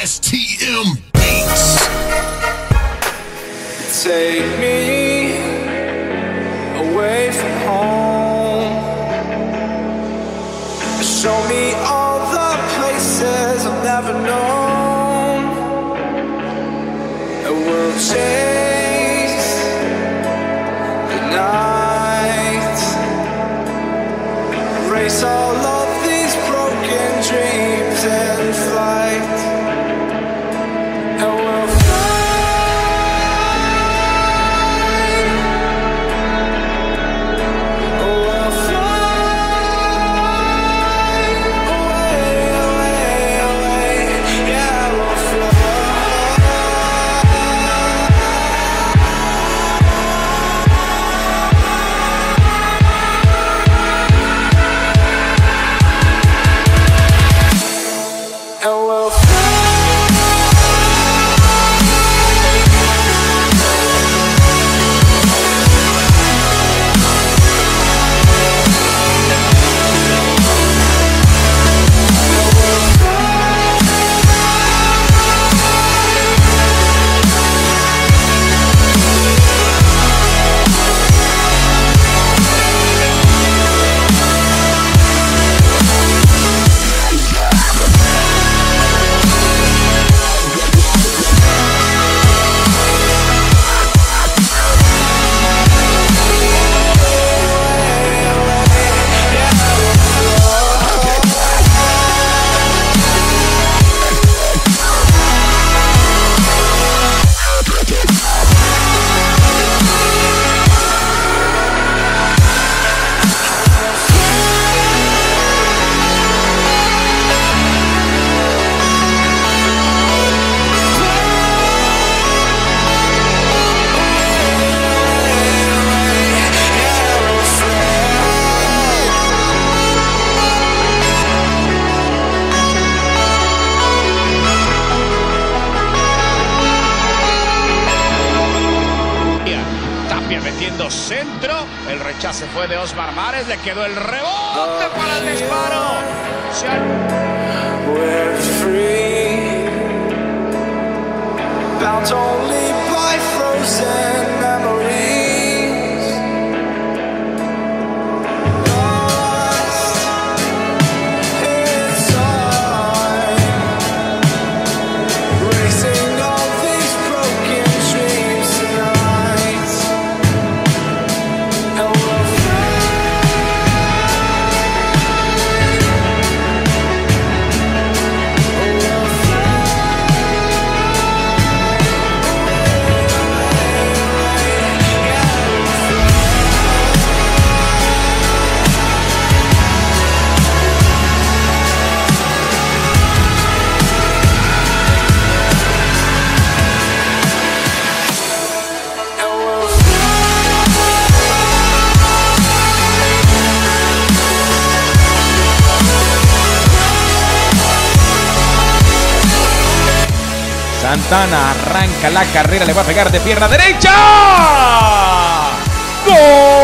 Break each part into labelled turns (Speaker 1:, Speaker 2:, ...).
Speaker 1: STM Beats.
Speaker 2: Take me away from home. Show me all the places I've never known. And we'll chase the night, erase all of these broken dreams in flight. And we'll
Speaker 3: metiendo centro, el rechace fue de Osmar Mares, le quedó el rebote para el disparo.
Speaker 2: We're free, bound only by frozen memories, lost in time, racing all these broken dreams tonight. And we'll
Speaker 4: Santana arranca la carrera, le va a pegar de pierna derecha. ¡Gol!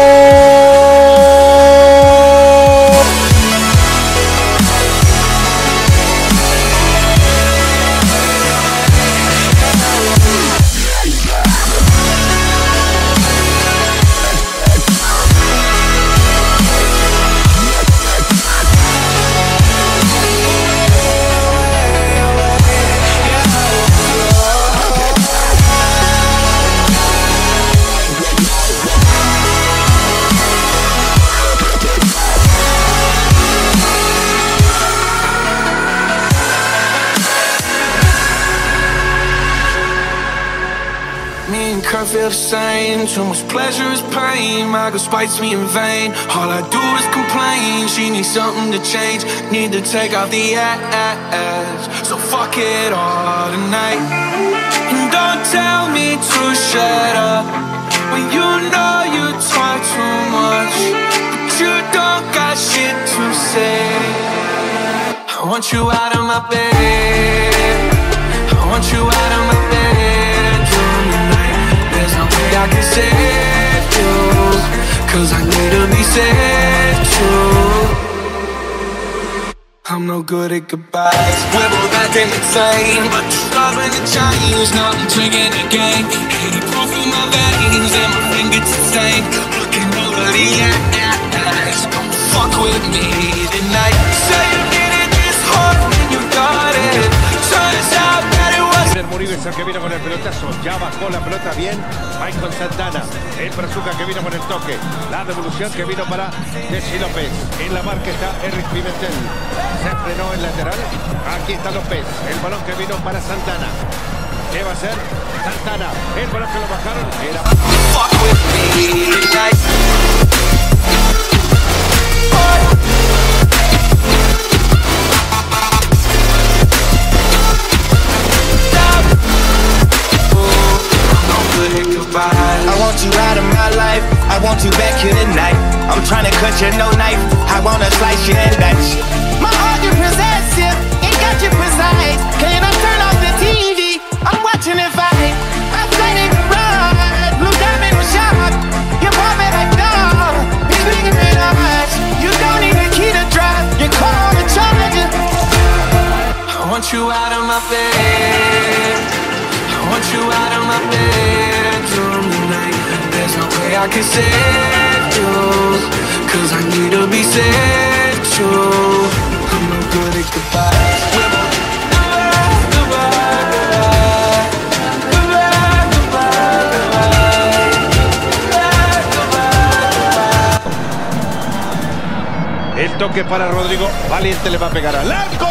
Speaker 2: Can't feel the same. Too much pleasure is pain. My girl spites me in vain. All I do is complain. She needs something to change. Need to take off the edge. So fuck it all tonight. And don't tell me to shut up when you know you talk too much, but you don't got shit to say. I want you out of my bed. I want you out of my bedroom tonight. There's no way I can save you, 'cause I need to be saved too. I'm no good at goodbyes. We're both acting insane, but you're starting to change. Now I'm drinking again. 80 proof in my veins and my fingers stained. Looking over the ass. Come fuck with me tonight. Say you did it this hard when you got it. Turns out that it was.
Speaker 3: El Murillo es el que vino con el pelotazo. Ya bajó la pelota bien. Michael Santana. El Brazuca que vino con el toque. La devolución que vino para Jesse López. En la marca está Eric Pimentel. Se frenó el lateral. Aquí está López. El balón que vino para Santana. ¿Qué va a hacer? Santana. El balón que lo bajaron. Era...
Speaker 2: Fuck with me tonight.
Speaker 5: I want you out of my life, I want you back here tonight. I'm trying to cut you, no knife, I wanna slice you and dice. My heart you possessive, it got you precise. Can I turn off the TV? I'm watching it fight. I'm fighting the ride, blue diamond was shot. You bought me like dog, it's bigger than us. You don't need a key to drive, you call the charger.
Speaker 2: I want you out of my bed. I want you out of my bedroom tonight. There's no way I can save you, 'cause I need to be saved too. I'm no good at goodbyes. Goodbye, goodbye, goodbye, goodbye, goodbye.
Speaker 3: El toque para Rodrigo. Valiente le va a pegar al arco.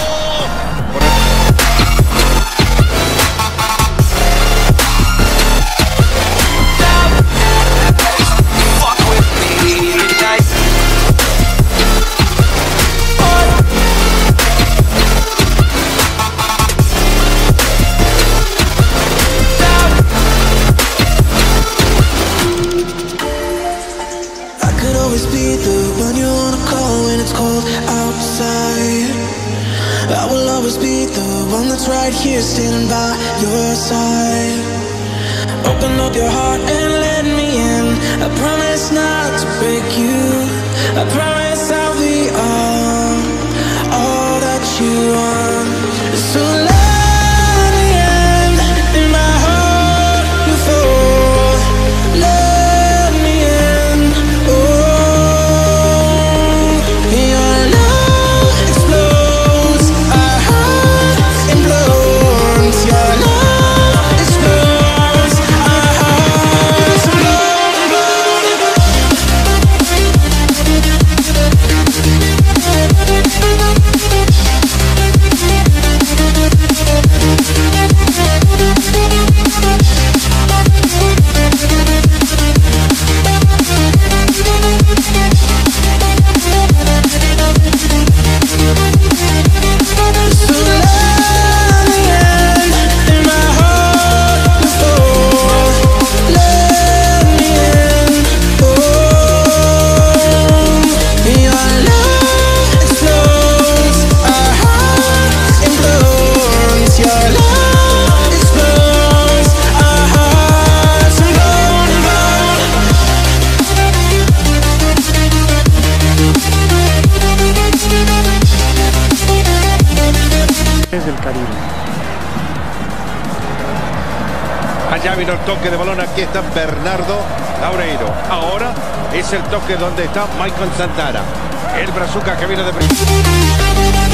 Speaker 6: I will always be the one that's right here standing by your side. Open up your heart and let me in. I promise not to break you. I promise I'll be all that you want. So let me in my heart before. Let me in. Oh, your love explodes. Our heart implodes. Your love explodes. Our hearts
Speaker 7: del Caribe.
Speaker 3: Allá vino el toque de balón, aquí está Bernardo Laureiro. Ahora es el toque donde está Michael Santana. El Brazuca que viene de...